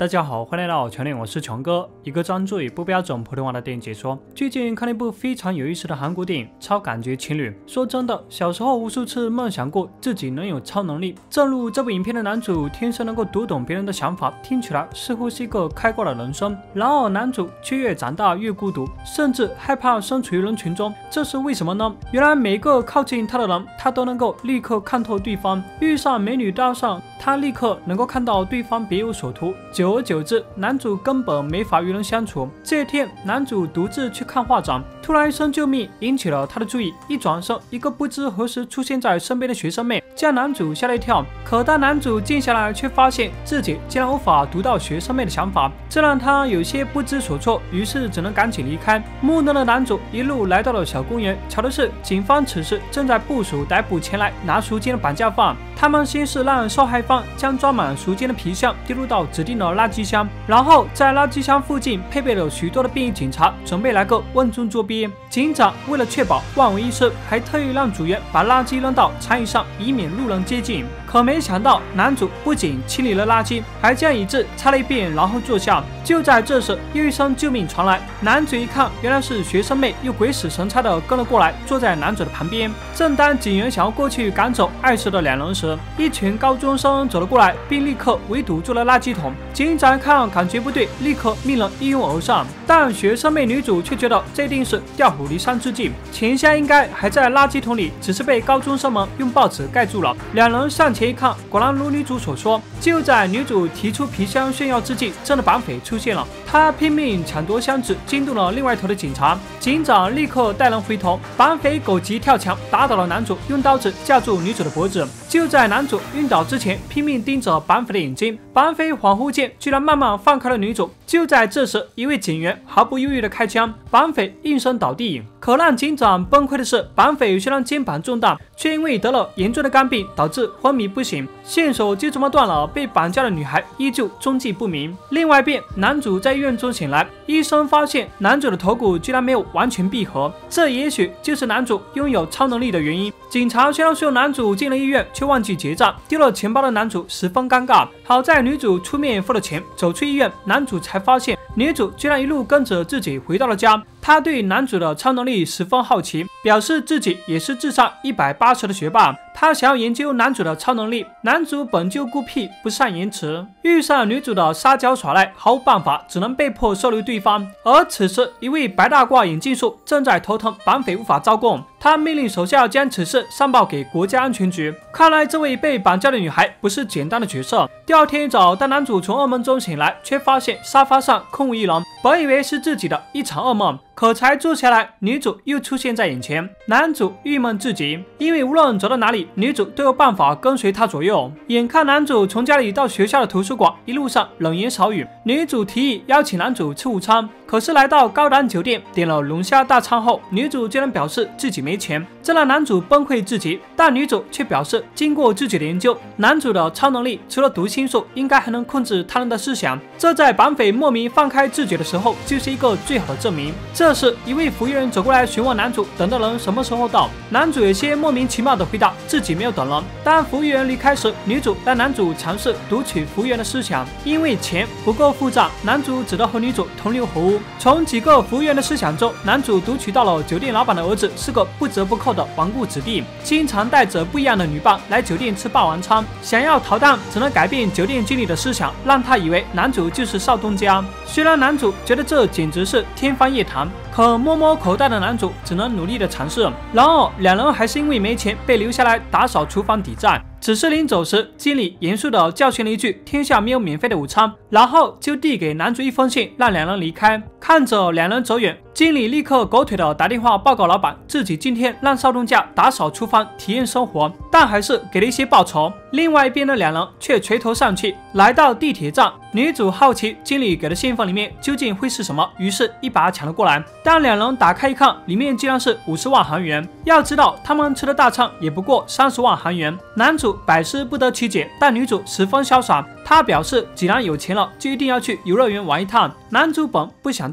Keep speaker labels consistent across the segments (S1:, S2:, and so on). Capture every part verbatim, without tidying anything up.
S1: 大家好，欢迎来到全脸，我是强哥，一个专注于不标准普通话的电影解说。最近看了一部非常有意思的韩国电影《超感觉情侣》。说真的，小时候无数次梦想过自己能有超能力，正如这部影片的男主天生能够读懂别人的想法，听起来似乎是一个开挂的人生。然而男主却越长大越孤独，甚至害怕身处于人群中，这是为什么呢？原来每个靠近他的人，他都能够立刻看透对方，遇上美女搭讪，他立刻能够看到对方别有所图。久而久之，男主根本没法与人相处。这天，男主独自去看画展，突然一声救命引起了他的注意。一转身，一个不知何时出现在身边的学生妹将男主吓了一跳。可当男主静下来，却发现自己竟然无法读到学生妹的想法，这让他有些不知所措，于是只能赶紧离开。木讷的男主一路来到了小公园，巧的是，警方此时正在部署逮捕前来拿赎金的绑架犯。他们先是让受害方将装满赎金的皮箱丢入到指定的垃圾箱，然后在垃圾箱附近配备了许多的便衣警察，准备来个瓮中捉鳖。警长为了确保万无一失，还特意让组员把垃圾扔到长椅上，以免路人接近。可没想到，男主不仅清理了垃圾，还将椅子擦了一遍，然后坐下。就在这时，又一声救命传来，男主一看，原来是学生妹又鬼使神差的跟了过来，坐在男主的旁边。正当警员想要过去赶走碍事的两人时，一群高中生走了过来，并立刻围堵住了垃圾桶。警长看感觉不对，立刻命人一拥而上，但学生妹女主却觉得这定是调虎离山之计，钱箱应该还在垃圾桶里，只是被高中生们用报纸盖住了。两人上前一看，果然如女主所说，就在女主提出皮箱炫耀之际，真的绑匪出现了。他拼命抢夺箱子，惊动了另外一头的警察。警长立刻带人回头，绑匪狗急跳墙，打倒了男主，用刀子架住女主的脖子。就在男主晕倒之前，拼命盯着绑匪的眼睛。绑匪恍惚间，居然慢慢放开了女主。就在这时，一位警员毫不犹豫地开枪，绑匪应声倒地。可让警长崩溃的是，绑匪虽然肩膀中弹，却因为得了严重的肝病，导致昏迷不醒。线索就这么断了，被绑架的女孩依旧踪迹不明。另外一边，男主在医院中醒来，医生发现男主的头骨居然没有完全闭合，这也许就是男主拥有超能力的原因。警察虽然送男主进了医院，却忘记结账，丢了钱包的男主十分尴尬。好在女主出面付了钱，走出医院，男主才发现女主居然一路跟着自己回到了家。他对男主的超能力十分好奇，表示自己也是智商一百八十的学霸。他想要研究男主的超能力，男主本就孤僻，不善言辞，遇上女主的撒娇耍赖，毫无办法，只能被迫收留对方。而此时，一位白大褂眼镜叔正在头疼，绑匪无法招供。他命令手下将此事上报给国家安全局。看来这位被绑架的女孩不是简单的角色。第二天一早，当男主从噩梦中醒来，却发现沙发上空无一人，本以为是自己的一场噩梦，可才坐下来，女主又出现在眼前。男主郁闷至极，因为无论走到哪里，女主都有办法跟随他左右。眼看男主从家里到学校的图书馆，一路上冷言少语。女主提议邀请男主吃午餐，可是来到高档酒店点了龙虾大餐后，女主竟然表示自己没钱，这让男主崩溃至极。但女主却表示，经过自己的研究，男主的超能力除了读心术，应该还能控制他人的思想，这在绑匪莫名放开自己的时候，就是一个最好的证明。这时，一位服务员走过来询问男主等的人什么时候到。男主有些莫名其妙的回答自己没有等人。当服务员离开时，女主让男主尝试读取服务员的思想，因为钱不够付账，男主只得和女主同流合污。从几个服务员的思想中，男主读取到了酒店老板的儿子是个不折不扣的纨绔子弟，经常带着不一样的女伴来酒店吃霸王餐，想要逃单只能改变酒店经理的思想，让他以为男主就是少东家。虽然男主觉得这简直是天方夜谭，可摸摸口袋的男主只能努力的尝试。然而两人还是因为没钱被留下来打扫厨房抵债。只是临走时，经理严肃地教训了一句“天下没有免费的午餐”，然后就递给男主一封信，让两人离开。看着两人走远，经理立刻狗腿地打电话报告老板，自己今天让少东家打扫厨房体验生活，但还是给了一些报酬。另外一边的两人却垂头丧气。来到地铁站，女主好奇经理给的信封里面究竟会是什么，于是一把抢了过来。当两人打开一看，里面竟然是五十万韩元。要知道他们吃的大餐也不过三十万韩元。男主百思不得其解，但女主十分潇洒，她表示既然有钱了，就一定要去游乐园玩一趟。男主本不想搭理，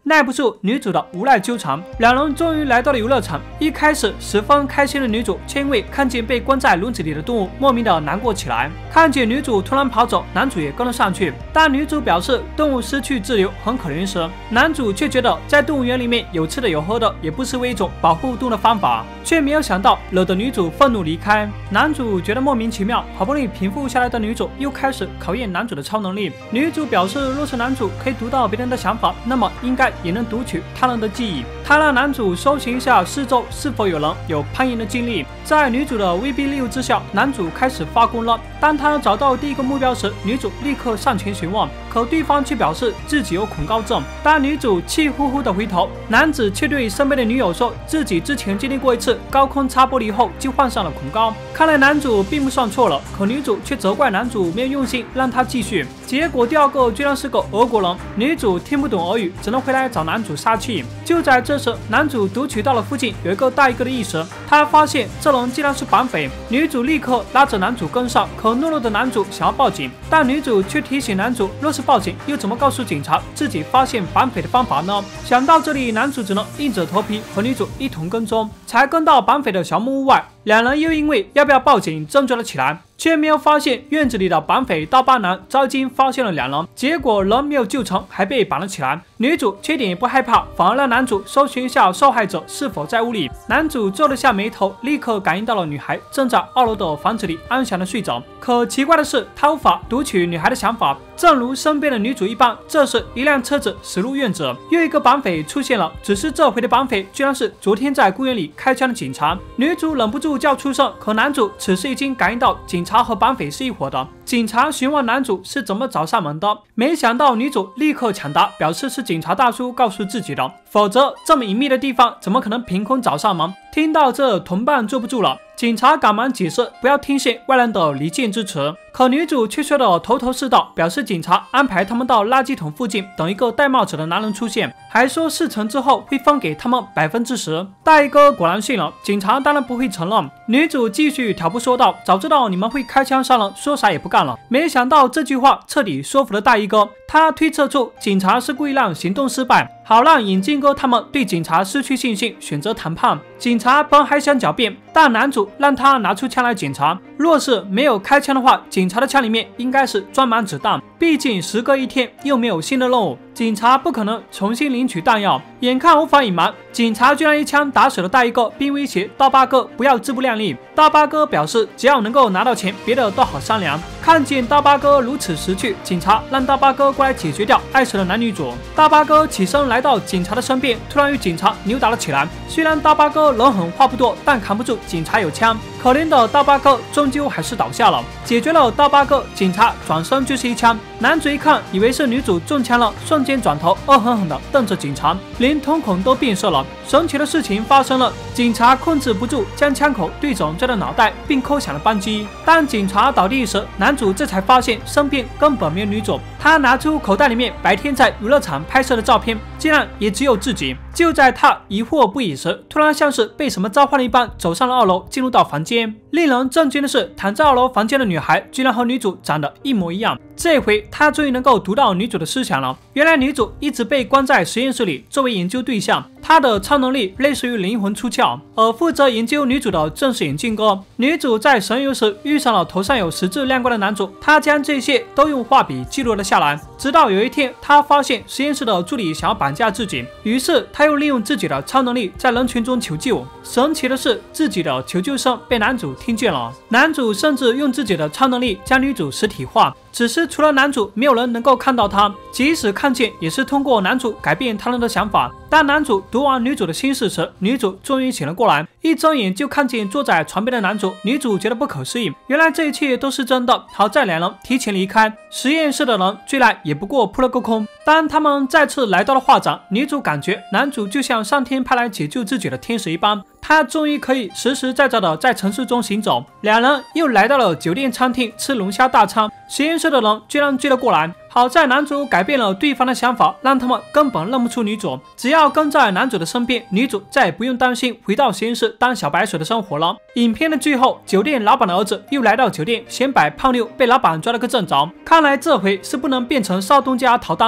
S1: 耐不住女主的无奈纠缠，两人终于来到了游乐场。一开始十分开心的女主，却因为看见被关在笼子里的动物，莫名的难过起来。看见女主突然跑走，男主也跟了上去。当女主表示动物失去自由很可怜时，男主却觉得在动物园里面有吃的有喝的，也不失为一种保护动物的方法，却没有想到惹得女主愤怒离开。男主觉得莫名其妙，好不容易平复下来的女主又开始考验男主的超能力。女主表示，若是男主可以读到别人的想法，那么应该也能读取他人的记忆。她让男主搜寻一下四周是否有人有攀岩的经历。在女主的威逼利诱之下，男主开始发功了。当他找到第一个目标时，女主立刻上前询问，可对方却表示自己有恐高症。当女主气呼呼的回头，男子却对身边的女友说自己之前经历过一次高空擦玻璃后就患上了恐高。看来男主并不算错了，可女主却责怪男主没有用心让他继续。结果第二个居然是个俄国人，女主听不懂俄语，只能回来找男主撒气。就在这时，男主读取到了附近有一个大衣哥的意思，他发现这人竟然是绑匪。女主立刻拉着男主跟上，可懦弱的男主想要报警，但女主却提醒男主，若是报警，又怎么告诉警察自己发现绑匪的方法呢？想到这里，男主只能硬着头皮和女主一同跟踪，才跟到绑匪的小木屋外。两人又因为要不要报警争执了起来，却没有发现院子里的绑匪刀疤男早已经发现了两人，结果人没有救成，还被绑了起来。女主却一点也不害怕，反而让男主搜寻一下受害者是否在屋里。男主皱了下眉头，立刻感应到了女孩正在二楼的房子里安详的睡着。可奇怪的是，他无法读取女孩的想法，正如身边的女主一般。这时，一辆车子驶入院子，又一个绑匪出现了，只是这回的绑匪居然是昨天在公园里开枪的警察。女主忍不住叫出声，可男主此时已经感应到警察和绑匪是一伙的。警察询问男主是怎么找上门的，没想到女主立刻抢答，表示是警察大叔告诉自己的，否则这么隐秘的地方怎么可能凭空找上门。听到这，同伴坐不住了，警察赶忙解释不要听信外人的离间之词，可女主却说得头头是道，表示警察安排他们到垃圾桶附近等一个戴帽子的男人出现，还说事成之后会分给他们百分之十。大衣哥果然信了，警察当然不会承认。女主继续挑拨说道，早知道你们会开枪杀人，说啥也不干了。没想到这句话彻底说服了大衣哥，他推测出警察是故意让行动失败，好让眼镜哥他们对警察失去信心，选择谈判。警察本还想狡辩，但男主让他拿出枪来检查，若是没有开枪的话，警察的枪里面应该是装满子弹，毕竟时隔一天又没有新的任务，警察不可能重新领取弹药。眼看无法隐瞒，警察居然一枪打死了大衣哥，并威胁刀疤哥不要自不量力。刀疤哥表示只要能够拿到钱，别的都好商量。看见刀疤哥如此识趣，警察让刀疤哥过来解决掉碍事的男女主。刀疤哥起身来到警察的身边，突然与警察扭打了起来。虽然刀疤哥人狠话不多，但扛不住警察有枪，可怜的刀疤哥终究还是倒下了。解决了刀疤哥，警察转身就是一枪。男主一看，以为是女主中枪了，瞬间转头恶狠狠地瞪着警察，连瞳孔都变色了。神奇的事情发生了，警察控制不住，将枪口对准这的脑袋，并扣响了扳机。当警察倒地时，男主这才发现身边根本没有女主。他拿出口袋里面白天在游乐场拍摄的照片，竟然也只有自己。就在他疑惑不已时，突然像是被什么召唤了一般，走上了二楼，进入到房间。令人震惊的是，躺在二楼房间的女孩居然和女主长得一模一样。这回他终于能够读到女主的思想了。原来女主一直被关在实验室里作为研究对象，她的超能力类似于灵魂出窍，而负责研究女主的正是眼镜哥。女主在神游时遇上了头上有十字亮光的男主，她将这些都用画笔记录了下来。直到有一天，她发现实验室的助理想要绑架自己，于是她又利用自己的超能力在人群中求救。神奇的是，自己的求救声被男主听见了。男主甚至用自己的超能力将女主实体化，只是除了男主，没有人能够看到他，即使看见，也是通过男主改变他人的想法。当男主读完女主的心事时，女主终于醒了过来，一睁眼就看见坐在床边的男主。女主觉得不可思议，原来这一切都是真的。好在两人提前离开实验室的人，追来也不过扑了个空。当他们再次来到了画展，女主感觉男主就像上天派来解救自己的天使一般，他终于可以实实在在的在城市中行走。两人又来到了酒店餐厅吃龙虾大餐，实验室的人居然追了过来。好在男主改变了对方的想法，让他们根本认不出女主。只要跟在男主的身边，女主再也不用担心回到实验室当小白鼠的生活了。影片的最后，酒店老板的儿子又来到酒店，显摆胖妞被老板抓了个正着。看来这回是不能变成少东家逃单了。大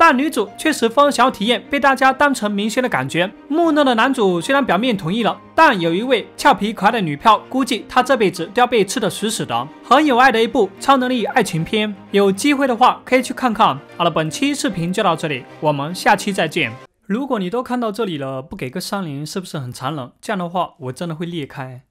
S1: 但女主却十分想要体验被大家当成明星的感觉。木讷的男主虽然表面同意了，但有一位俏皮可爱的女票，估计他这辈子都要被吃得死死的。很有爱的一部超能力爱情片，有机会的话可以去看看。好了，本期视频就到这里，我们下期再见。如果你都看到这里了，不给个三连是不是很残忍？这样的话我真的会裂开。